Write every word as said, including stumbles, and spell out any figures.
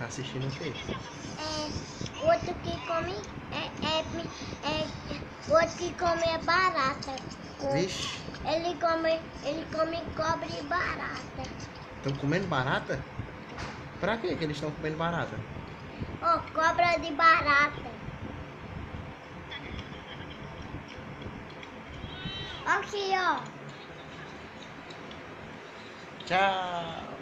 Tá assistindo o quê? É, outro que come é, é, é, outro que come é barata. Vixe, Ele come, ele come cobre e barata. estão comendo barata? Pra quê que eles estão comendo barata? Ó, cobra de barata. Aqui, ó. Tchau!